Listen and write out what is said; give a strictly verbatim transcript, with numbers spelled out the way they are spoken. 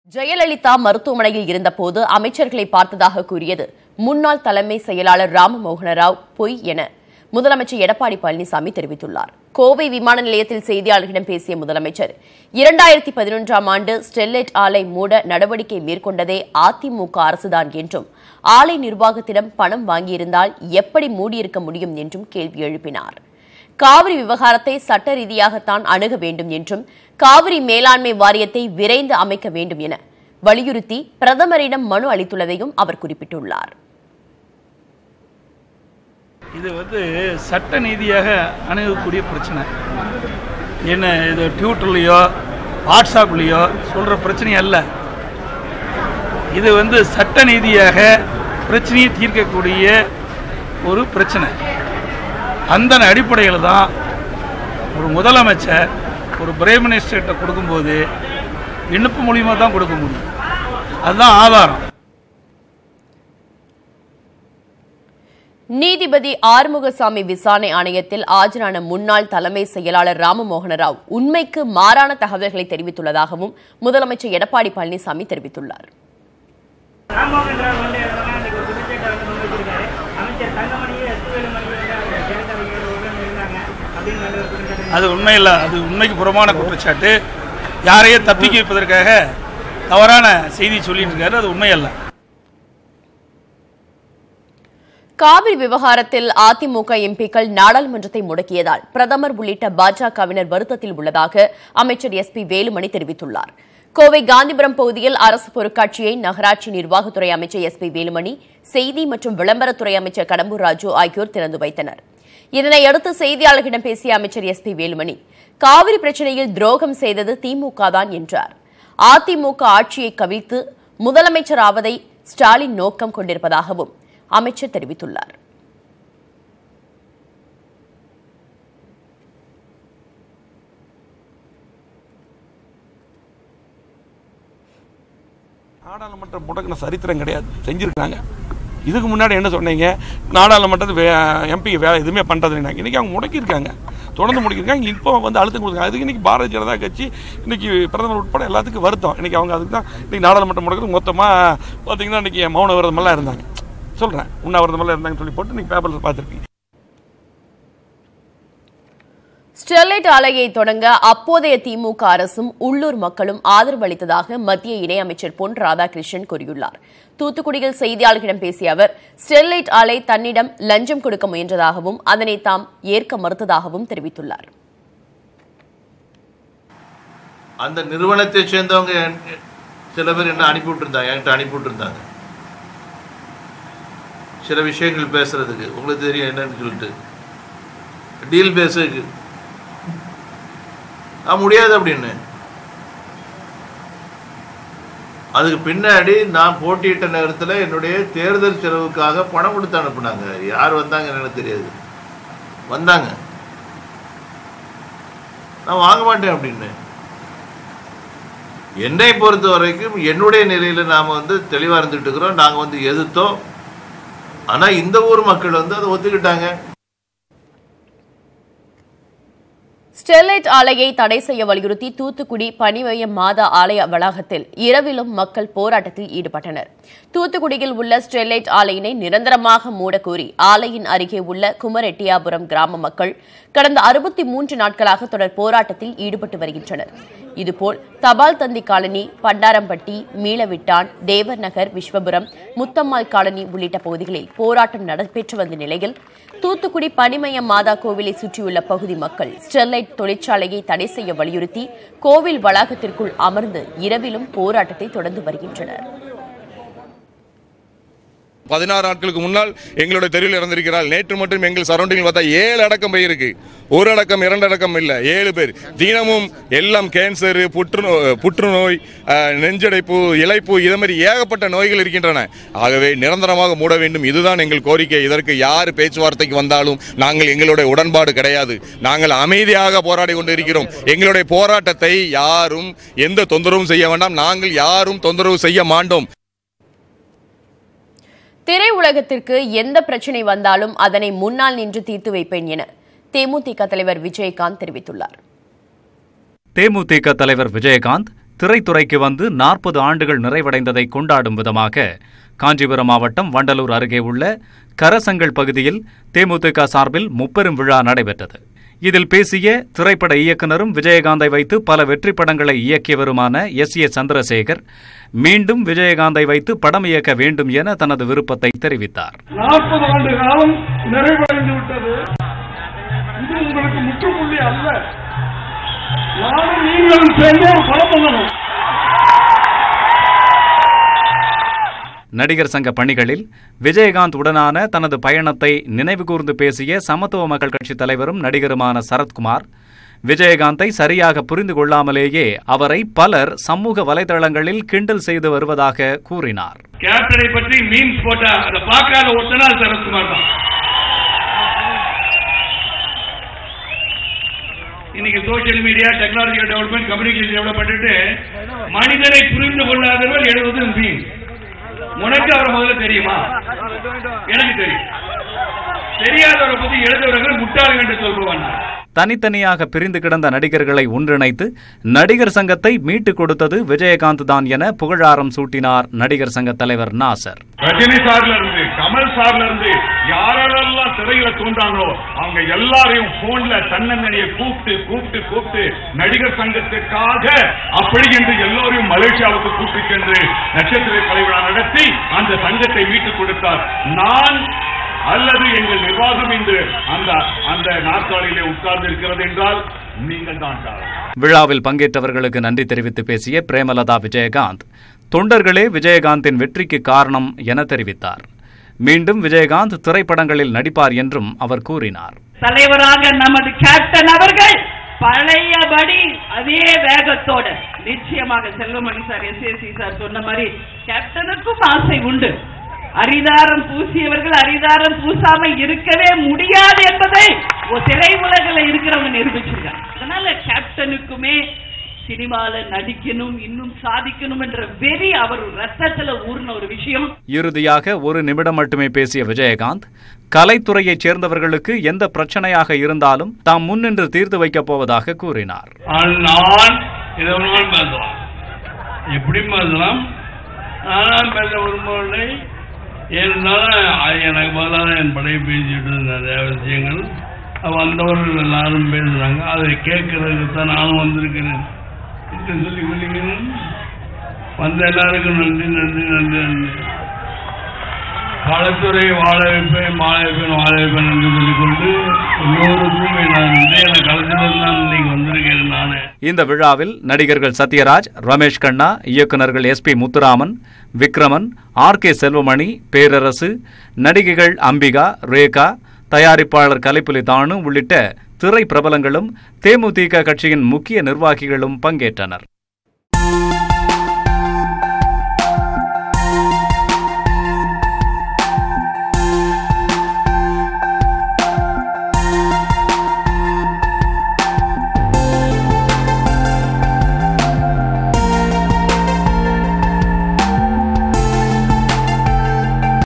ஜெயலலிதா மருத்துவமனையில் இருந்தபோது அமைச்சர்களை பார்த்ததாக கூறியது முன்னாள் தலைமை செயலாளர் ராமமோகன ராவ் பொய் என முதலமைச்சர் எடப்பாடி பழனிசாமி தெரிவித்துள்ளார். கோவை விமான நிலையத்தில் செய்தியாளர்களிடம் பேசிய முதலமைச்சர், இரண்டாயிரத்தி பதினொன்றாம் ஆண்டு ஸ்டெர்லைட் ஆலை மூட நடவடிக்கை மேற்கொண்டதே அதிமுக அரசுதான் என்றும், ஆலை நிர்வாகத்திடம் பணம் வாங்கியிருந்தால் எப்படி மூடியிருக்க முடியும் என்றும் கேள்வி எழுப்பினார். காவிரி விவகாரத்தை சட்ட ரீதியாகத்தான் அணுக வேண்டும் என்றும், காவிரி மேலாண்மை வாரியத்தை விரைந்து அமைக்க வேண்டும் என வலியுறுத்தி பிரதமரிடம் மனு அளித்துள்ளதையும் அவர் குறிப்பிட்டுள்ளார். இது வந்து சட்ட நீதியாக அணுகக்கூடிய பிரச்சனை. என்ன இது ட்விட்டர்லையோ வாட்ஸ்அப்லேயோ சொல்கிற பிரச்சனை அல்ல. இது வந்து சட்ட நீதியாக பிரச்சனையை தீர்க்கக்கூடிய ஒரு பிரச்சனை. அந்த அடிப்படையில் தான் ஒரு முதலமைச்சர் ஒரு பிரைம் மினிஸ்டர்கிட்ட கொடுக்கும்போது விண்ணப்ப மூலியமாக தான் கொடுக்க முடியும். அதுதான் ஆதாரம். நீதிபதி ஆறுமுகசாமி விசாரணை ஆணையத்தில் ஆஜரான முன்னாள் தலைமை செயலாளர் ராமமோகன ராவ் உண்மைக்கு மாறான தகவல்களை தெரிவித்துள்ளதாகவும் முதலமைச்சர் எடப்பாடி பழனிசாமி தெரிவித்துள்ளார். அது உண்மை இல்லை. அது உண்மைக்கு புறமான குற்றச்சாட்டு. யாரையே தப்பிக்க வைப்பதற்காக தவறான செய்தி சொல்லிட்டு இருக்காரு. அது உண்மை அல்ல. காவிரி விவகாரத்தில் அதிமுக எம்பிக்கள் நாடாளுமன்றத்தை முடக்கியதால் பிரதமர் உள்ளிட்ட பாஜகவினர் வருத்தத்தில் உள்ளதாக அமைச்சர் எஸ் பி வேலுமணி தெரிவித்துள்ளார். கோவை காந்திபுரம் பகுதியில் அரசு பொருட்காட்சியை நகராட்சி நிர்வாகத்துறை அமைச்சர் எஸ் பி வேலுமணி, செய்தி மற்றும் விளம்பரத்துறை அமைச்சர் கடம்பூர் ராஜு ஆகியோர் திறந்து வைத்தனர். இதனையடுத்து செய்தியாளர்களிடம் பேசிய அமைச்சர் எஸ் பி வேலுமணி, காவிரி பிரச்சினையில் துரோகம் செய்தது திமுக தான் என்றார். அதிமுக ஆட்சியை கவிழ்த்து முதலமைச்சர் ஆவதை ஸ்டாலின் நோக்கம் கொண்டிருப்பதாகவும் அமைச்சர் தெரிவித்துள்ளார். நாடாளுமன்றம் முடக்கின சரித்திரம் கிடையாது, செஞ்சிருக்காங்க. இதுக்கு முன்னாடி என்ன சொன்னீங்க, நாடாளுமன்றத்து எம்பி வேலை எதுவுமே பண்ணுறதுனாங்க. இன்றைக்கி அவங்க முடக்கியிருக்காங்க, தொடர்ந்து முடக்கியிருக்காங்க. இப்போ வந்து அழுத்தம் கொடுத்துருக்காங்க. அதுக்கு இன்றைக்கி பாரதிய ஜனதா கட்சி இன்றைக்கி பிரதமர் உட்பட எல்லாத்துக்கும் வருத்தம். இன்றைக்கி அவங்க அதுக்கு தான் இன்றைக்கி நாடாளுமன்றம் முடக்கிறது மொத்தமாக பார்த்தீங்கன்னா இன்றைக்கி மௌன விரதமெல்லாம் இருந்தாங்க. சொல்கிறேன், உண்ணாவிரதமெல்லாம் இருந்தாங்கன்னு சொல்லி போட்டு இன்றைக்கி பேப்பரில் பார்த்துருக்கீங்க. ஸ்டெர்லைட் ஆலையை தொடங்க அப்போதைய திமுக அரசும் உள்ளூர் மக்களும் ஆதரவு அளித்ததாக மத்திய இணையமைச்சர் பொன் ராதாகிருஷ்ணன் கூறியுள்ளார். தூத்துக்குடியில் செய்தியாளர்களிடம் பேசிய அவர், ஸ்டெர்லைட் ஆலை தன்னிடம் லஞ்சம் கொடுக்க முயன்றதாகவும் அதனை தாம் ஏற்க மறுத்ததாகவும் தெரிவித்துள்ளார். அந்த நிறுவனத்தை சேர்ந்தவங்க சில பேர் என்ன அனுப்பிவிட்டு இருந்தாங்க, என்கிட்ட அனுப்பிவிட்டு இருந்தாங்க சில விஷயங்கள் பேசுறதுக்கு. உங்களுக்கு தெரியும் என்னன்னு சொல்லிட்டு டீல் பேசுறதுக்கு முடியாது அப்படின்னு. அதுக்கு பின்னாடி நான் போட்டியிட்ட நேரத்தில் என்னுடைய தேர்தல் செலவுக்காக பணம் கொடுத்து அனுப்புனாங்க. யார் வந்தாங்க எனக்கு தெரியாது, வந்தாங்க. நான் வாங்க மாட்டேன் அப்படின்னு. என்னை பொறுத்த வரைக்கும் என்னுடைய நிலையில் நாம் வந்து தெளிவாக இருந்துகிட்டு இருக்கிறோம். நாங்கள் வந்து எதிர்த்தோம். ஆனால் இந்த ஊர் மக்கள் வந்து அதை ஒத்துக்கிட்டாங்க. ஸ்டெர்லைட் ஆலையை தடை செய்ய வலியுறுத்தி தூத்துக்குடி பனிமய மாதா ஆலய வளாகத்தில் இரவிலும் மக்கள் போராட்டத்தில் ஈடுபட்டனர். தூத்துக்குடியில் உள்ள ஸ்டெர்லைட் ஆலையினை நிரந்தரமாக மூடக்கோரி ஆலையின் அருகே உள்ள குமரெட்டியாபுரம் கிராம மக்கள் கடந்த அறுபத்தி மூன்று நாட்களாக தொடர் போராட்டத்தில் ஈடுபட்டு வருகின்றனர். இதுபோல் தபால் தந்தி காலனி, பண்டாரம்பட்டி, மீளவிட்டான், தேவர் நகர், விஸ்வபுரம், முத்தம்மாள் காலனி உள்ளிட்ட பகுதிகளில் போராட்டம் நடைபெற்று வந்த நிலையில் தூத்துக்குடி பனிமய மாதா கோவிலை சுற்றியுள்ள பகுதி மக்கள் ஸ்டெர்லைட் தொழிற்சாலையை தடை செய்ய வலியுறுத்தி கோவில் வளாகத்திற்குள் அமர்ந்து இரவிலும் போராட்டத்தை தொடர்ந்து வருகின்றனர். பதினாறு நாட்களுக்கு முன்னால் எங்களுடைய தெருவில் இறந்திருக்கிறார். நேற்று மட்டும் எங்கள் சரௌண்டிங் பார்த்தா ஏழு அடக்கம் போயிருக்கு. ஒரு அடக்கம் இரண்டு அடக்கம் இல்லை, ஏழு பேர். தினமும் எல்லாம் கேன்சரு, புற்றுநோய் புற்றுநோய் நெஞ்சடைப்பு, இலைப்பு, இது மாதிரி ஏகப்பட்ட நோய்கள் இருக்கின்றன. ஆகவே நிரந்தரமாக மூட வேண்டும். இதுதான் எங்கள் கோரிக்கை. இதற்கு யார் பேச்சுவார்த்தைக்கு வந்தாலும் நாங்கள் எங்களுடைய உடன்பாடு கிடையாது. நாங்கள் அமைதியாக போராடி கொண்டு இருக்கிறோம். எங்களுடைய போராட்டத்தை யாரும் எந்த தொந்தரவும் செய்ய வேண்டாம். நாங்கள் யாரும் தொந்தரவு செய்ய மாட்டோம். திரையுலகத்திற்கு எந்த பிரச்சனை வந்தாலும் அதனை முன்னால் நின்று தீர்த்து வைப்பேன் என தேமுதிக தலைவர் விஜயகாந்த் தெரிவித்துள்ளார். தேமுதிக தலைவர் விஜயகாந்த் திரைத்துறைக்கு வந்து நாற்பது ஆண்டுகள் நிறைவடைந்ததை கொண்டாடும் விதமாக காஞ்சிபுரம் மாவட்டம் வண்டலூர் அருகே உள்ள கரசங்கல் பகுதியில் தேமுதிக சார்பில் முப்பெரும் விழா நடைபெற்றது. இதில் பேசிய திரைப்பட இயக்குநரும் விஜயகாந்தை வைத்து பல வெற்றி படங்களை இயக்கியவருமான எஸ் ஏ சந்திரசேகர் மீண்டும் விஜயகாந்தை வைத்து படம் இயக்க வேண்டும் என தனது விருப்பத்தை தெரிவித்தார். நாற்பது ஆண்டு காலம் நிறைவடைந்து விட்டது. இது உங்களுக்கு முற்றுப்புள்ளி அல்ல. நானும் நீங்களும் சேர்ந்து ஒரு படம் பண்ணணும். நடிகர் சங்க பணிகளில் விஜயகாந்த் உடனான தனது பயணத்தை நினைவுகூர்ந்து பேசிய சமத்துவ மக்கள் கட்சி தலைவரும் நடிகருமான சரத்குமார் விஜயகாந்தை சரியாக புரிந்து கொள்ளாமலேயே அவரை பலர் சமூக வலைதளங்களில் கிண்டல் செய்து வருவதாக கூறினார். கேப்டனை பற்றி மீம்ஸ் போட்டா அதை பார்க்காத ஒருத்தனா சரத்குமார் தான். இன்னைக்கு social media, technological development, communication development, மனிதனை புரிந்து கொள்ளாதவர்கள் எழுதுவது மீம்ஸ். உனக்கு அவரை முதல்ல தெரியுமா? எனக்கு தெரியும். தெரியாதவரை பத்தி எழுதுவர்கள் முட்டாளர்கள் என்று சொல்லுவாங்க. தனித்தனியாக பிரிந்து கிடந்த நடிகர்களை ஒன்றிணைத்து நடிகர் சங்கத்தை மீட்டுக் கொடுத்தது விஜயகாந்த் தான் என புகழாரம் சூட்டினார் நடிகர் சங்க தலைவர் நாசர். ரஜினி சார்ல இருந்து, கமல் சார்ல இருந்து யாரெல்லாம் திரையில தோன்றாங்களோ அவங்க எல்லாரையும் போன்ல தன்னந்தனியை கூப்பிட்டு கூப்பிட்டு கூப்பிட்டு நடிகர் சங்கத்திற்காக அப்படி என்று எல்லோரையும் மலேசியாவுக்கு கூப்பிட்டு சென்று நட்சத்திர கலை விழா நடத்தி அந்த சங்கத்தை மீட்டுக் கொடுத்தார். நான் அல்லது எங்கள் நிர்வாகம் இன்று அந்த அந்த நாற்காலியிலே உட்கார்ந்து இருக்கிறது என்றால் நீங்கள் தான். விழாவில் பங்கேற்றவர்களுக்கு நன்றி தெரிவித்து பேசிய பிரேமலதா விஜயகாந்த் தொண்டர்களே விஜயகாந்தின் வெற்றிக்கு காரணம் என தெரிவித்தார். மீண்டும் விஜயகாந்த் திரைப்படங்களில் நடிப்பார் என்றும் அவர் கூறினார். தலைவராக நமது கேப்டன் அவர்கள் பழையபடி அதே வேகத்தோடு நிச்சயமாக Selvamani sir, S A C sir சொன்ன மாதிரி கேப்டனுக்கும் ஆசை உண்டு. அரிதாரம் பூசியவர்கள் அரிதாரம் பூசாமல் இருக்கவே முடியாது என்பதை திரை உலகில் இருக்கிறவங்க நிரூபிச்சிருக்காங்க. அதனால கேப்டனுக்குமே சினிமால நடிக்கணும், இன்னும் சாதிக்கணும் என்ற வெறி அவர் ரத்தத்துல ஊர்ன ஒரு விஷயம். இறுதியாக ஒரு நிமிடம் மட்டுமே பேசிய விஜயகாந்த் கலைத்துறையைச் சேர்ந்தவர்களுக்கு எந்த பிரச்சனையாக இருந்தாலும் தாம் முன்னின்று தீர்த்து வைக்கப் போவதாக கூறினார். எப்படி பேசலாம், நான் பேச விரும்பவில்லை. இருந்தாலும் எனக்கு பதிலாக என் படையை பேசிட்டு நிறைய விஷயங்கள் வந்தவர்கள் எல்லாரும் பேசுறாங்க. அதை கேட்கறதுக்கு தான் நானும் வந்திருக்கிறேன். சொல்லி சொல்லிக்கணும் வந்த எல்லாருக்கும் நன்றி நன்றி நன்றி நன்றி. களத்துறை வாழ வைப்பேன், வாழ வைப்பேன், வாழ வைப்பேன் என்று சொல்லிக்கொண்டு எல்லோருக்கும் நான் களத்தில் தான் இன்னைக்கு வந்திருக்கேன். நானே இந்த விழாவில் நடிகர்கள் சத்யராஜ், ரமேஷ் கண்ணா, இயக்குநர்கள் S P Muthuraman, Vikraman, R K Selvamani, Perarasu, நடிகைகள் அம்பிகா, ரேகா, தயாரிப்பாளர் கலைப்புலி தானு உள்ளிட்ட திரை பிரபலங்களும் தேமுதிக கட்சியின் முக்கிய நிர்வாகிகளும் பங்கேற்றனர்.